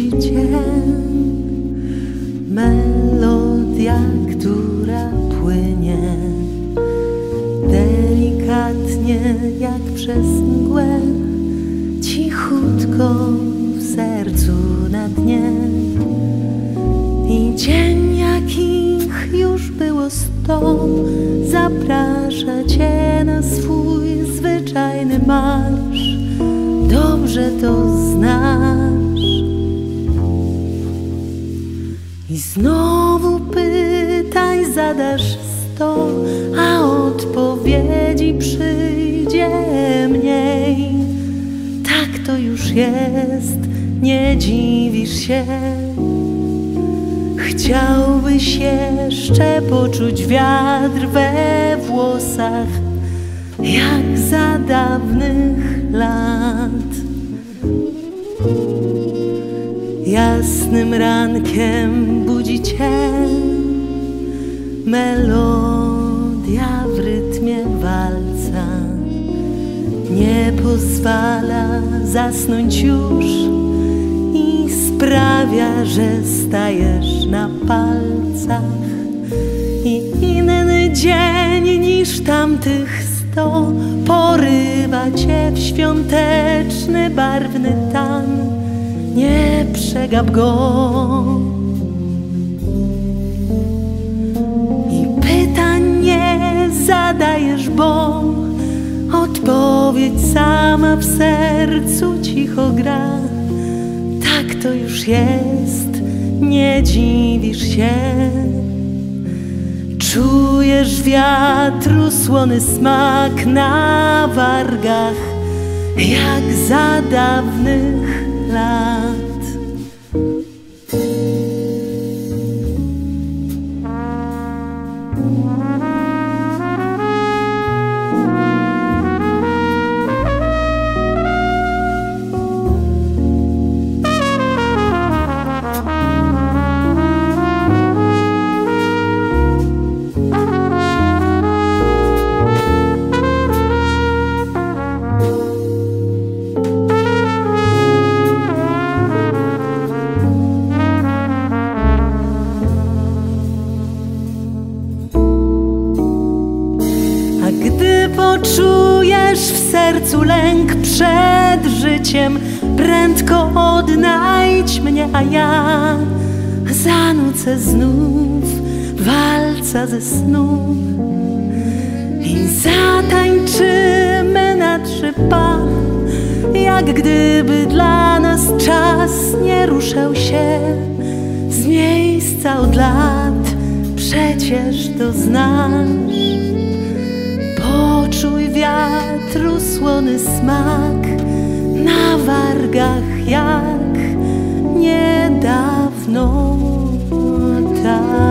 cię. Melodia, która płynie delikatnie jak przez mgłę, cichutko w sercu na dnie. I dzień, jakich już było 100, zaprasza cię na swój zwyczajny marsz. Dobrze to znasz. I znowu pytań zadasz 100, a odpowiedzi przyjdzie mniej. Tak to już jest, nie dziwisz się. Chciałbyś jeszcze poczuć wiatr we włosach, jak za dawnych lat. Jasnym rankiem budzi cię melodia w rytmie walca. Nie pozwala zasnąć już i sprawia, że stajesz na palcach. I inny dzień niż tamtych 100 porywa cię w świąteczny, barwny tan. Nie przegap go. I pytań nie zadajesz, bo odpowiedź sama w sercu cicho gra. Tak to już jest, nie dziwisz się. Czujesz wiatru słony smak na wargach, jak za dawnych lat. Gdy poczujesz w sercu lęk przed życiem, prędko odnajdź mnie, a ja zanucę znów walca ze snu. I zatańczymy na 3 pa, jak gdyby dla nas czas nie ruszał się z miejsca od lat. Przecież to znasz. Poczuj wiatru słony smak na wargach, jak niedawno tak.